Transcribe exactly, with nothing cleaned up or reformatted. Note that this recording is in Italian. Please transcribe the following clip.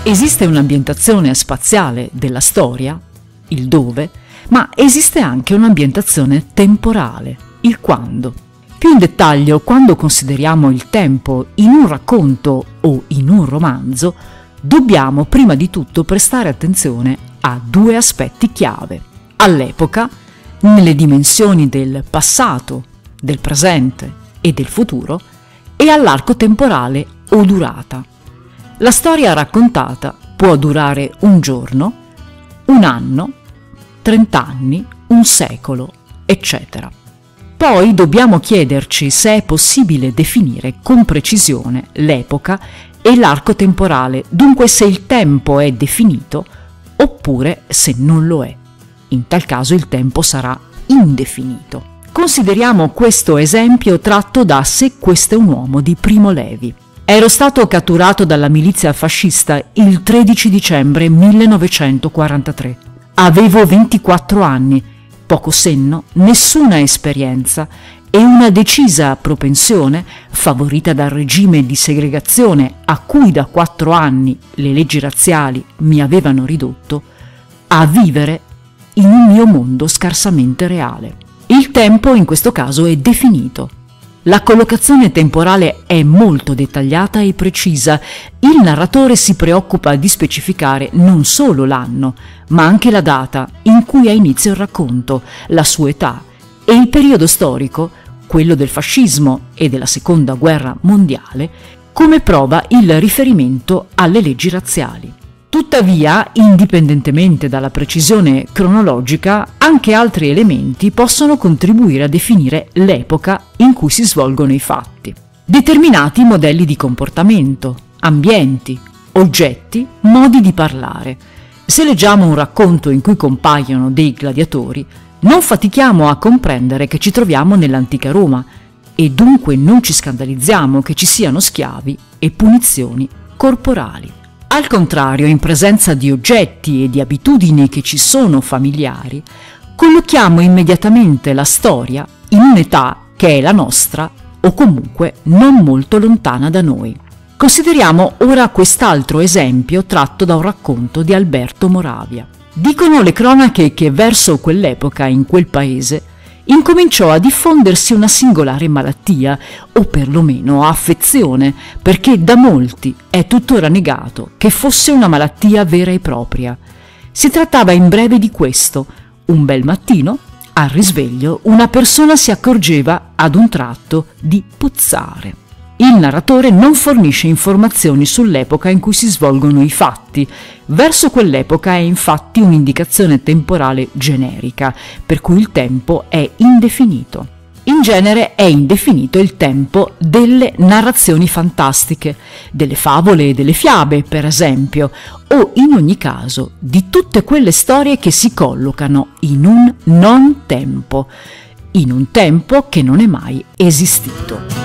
Esiste un'ambientazione spaziale della storia, il dove, ma esiste anche un'ambientazione temporale, il quando. Più in dettaglio, quando consideriamo il tempo in un racconto o in un romanzo, dobbiamo prima di tutto prestare attenzione a due aspetti chiave: all'epoca, nelle dimensioni del passato, del presente e del futuro, e all'arco temporale o durata. La storia raccontata può durare un giorno, un anno, trent'anni, un secolo, eccetera. Poi dobbiamo chiederci se è possibile definire con precisione l'epoca e l'arco temporale, dunque se il tempo è definito oppure se non lo è. In tal caso il tempo sarà indefinito. Consideriamo questo esempio tratto da Se questo è un uomo di Primo Levi. Ero stato catturato dalla milizia fascista il tredici dicembre millenovecentoquarantatré. Avevo ventiquattro anni, poco senno, nessuna esperienza e una decisa propensione, favorita dal regime di segregazione a cui da quattro anni le leggi razziali mi avevano ridotto, a vivere in un mio mondo scarsamente reale. Il tempo in questo caso è definito. La collocazione temporale è molto dettagliata e precisa. Il narratore si preoccupa di specificare non solo l'anno, ma anche la data in cui ha inizio il racconto, la sua età e il periodo storico, quello del fascismo e della Seconda Guerra Mondiale, come prova il riferimento alle leggi razziali. Tuttavia, indipendentemente dalla precisione cronologica, anche altri elementi possono contribuire a definire l'epoca in cui si svolgono i fatti. Determinati modelli di comportamento, ambienti, oggetti, modi di parlare. Se leggiamo un racconto in cui compaiono dei gladiatori, non fatichiamo a comprendere che ci troviamo nell'antica Roma e dunque non ci scandalizziamo che ci siano schiavi e punizioni corporali. Al contrario, in presenza di oggetti e di abitudini che ci sono familiari, collochiamo immediatamente la storia in un'età che è la nostra o comunque non molto lontana da noi. Consideriamo ora quest'altro esempio tratto da un racconto di Alberto Moravia. Dicono le cronache che verso quell'epoca in quel paese incominciò a diffondersi una singolare malattia, o perlomeno affezione, perché da molti è tuttora negato che fosse una malattia vera e propria. Si trattava in breve di questo: un bel mattino, al risveglio, una persona si accorgeva ad un tratto di puzzare. Il narratore non fornisce informazioni sull'epoca in cui si svolgono i fatti. Verso quell'epoca è infatti un'indicazione temporale generica, per cui il tempo è indefinito. In genere è indefinito il tempo delle narrazioni fantastiche, delle favole e delle fiabe, per esempio, o in ogni caso di tutte quelle storie che si collocano in un non tempo, in un tempo che non è mai esistito.